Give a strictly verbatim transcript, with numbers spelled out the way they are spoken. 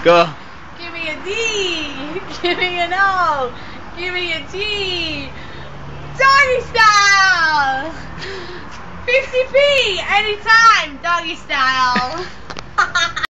Go. Give me a D. Give me an O. Give me a T. Doggy style. fifty p anytime. Doggy style.